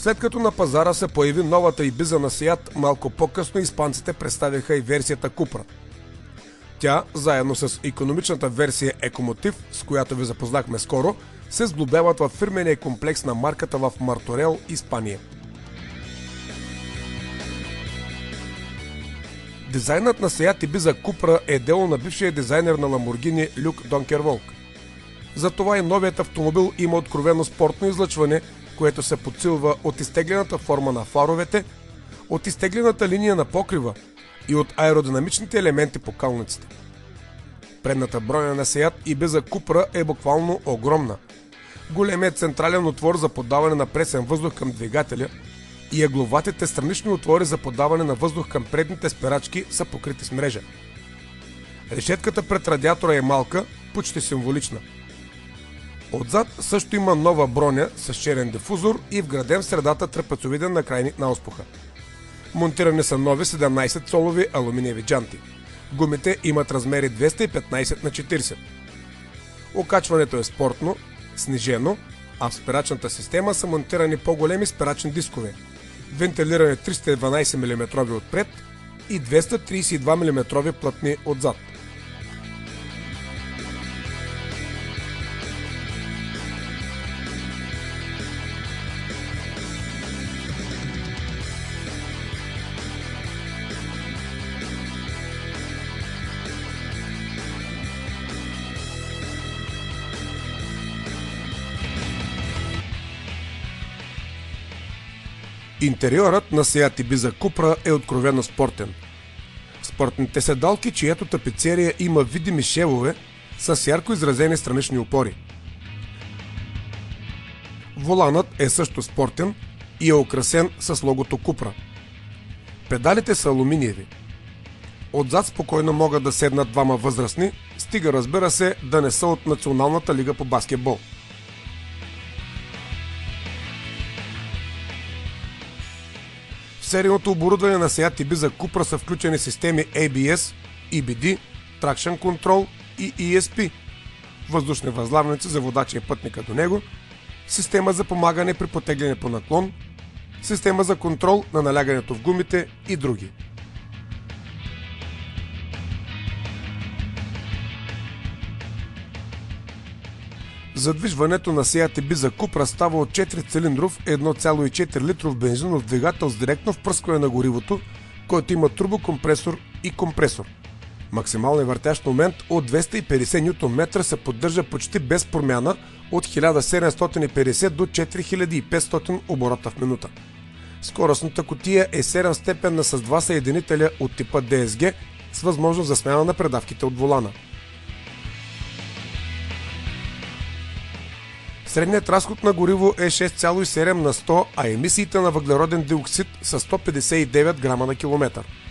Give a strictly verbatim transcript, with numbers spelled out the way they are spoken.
След като на пазара се появи новата Ибиза на Сеат, малко по-късно испанците представиха и версията Купра. Тя, заедно с икономичната версия Екомотив, с която ви запознахме скоро, се сглобяват във фирмения комплекс на марката в Марторел, Испания. Дизайнът на Сеат Ибиза Купра е дело на бившия дизайнер на Ламборгини Люк Донкерволк. Затова и новият автомобил има откровено спортно излъчване, което се подсилва от изтеглената форма на фаровете, от изтеглената линия на покрива и от аеродинамичните елементи по калниците. Предната броня на Сеат Ибиза Купра е буквално огромна. Големият централен отвор за подаване на пресен въздух към двигателя и ъгловатите странични отвори за подаване на въздух към предните спирачки са покрити с мрежа. Решетката пред радиатора е малка, почти символична. Отзад също има нова броня с черен дифузор и вграден в средата трапецовиден накрайник на ауспуха. Монтирани са нови седемнайсет цолови алуминиеви джанти. Гумите имат размери двеста и петнайсет на четирийсет. Окачването е спортно, снижено, а в спирачната система са монтирани по-големи спирачни дискове, вентилирани триста и дванайсет милиметра отпред и двеста трийсет и два милиметра плътни отзад. Интериорът на Сеат Ибиза Купра е откровено спортен. Спортните седалки, чието тапицерия има видими шевове, са с ярко изразени странични опори. Воланът е също спортен и е украсен с логото Купра. Педалите са алуминиеви. Отзад спокойно могат да седнат двама възрастни, стига разбира се да не са от Националната лига по баскетбол. В серийното оборудване на Сеат Ибиза Купра са включени системи Ей Би Ес, И Би Ди, Traction Control и И Ес Пи, въздушни възглавници за водача и пътника до него, система за помагане при потегляне по наклон, система за контрол на налягането в гумите и други. Задвижването на Сеат Ибиза Купра става от четирицилиндров едно цяло и четири литров бензинов двигател с директно впръскване на горивото, който има турбокомпресор и компресор. Максималният въртящ момент от двеста и петдесет нютон метра се поддържа почти без промяна от хиляда седемстотин и петдесет до четири хиляди и петстотин оборота в минута. Скоростната кутия е седемстепенна с два съединителя от типа Ди Ес Ги с възможност за смяна на предавките от волана. Средният разход на гориво е шест цяло и седем на сто, а емисиите на въглероден диоксид са сто петдесет и девет грама на километър.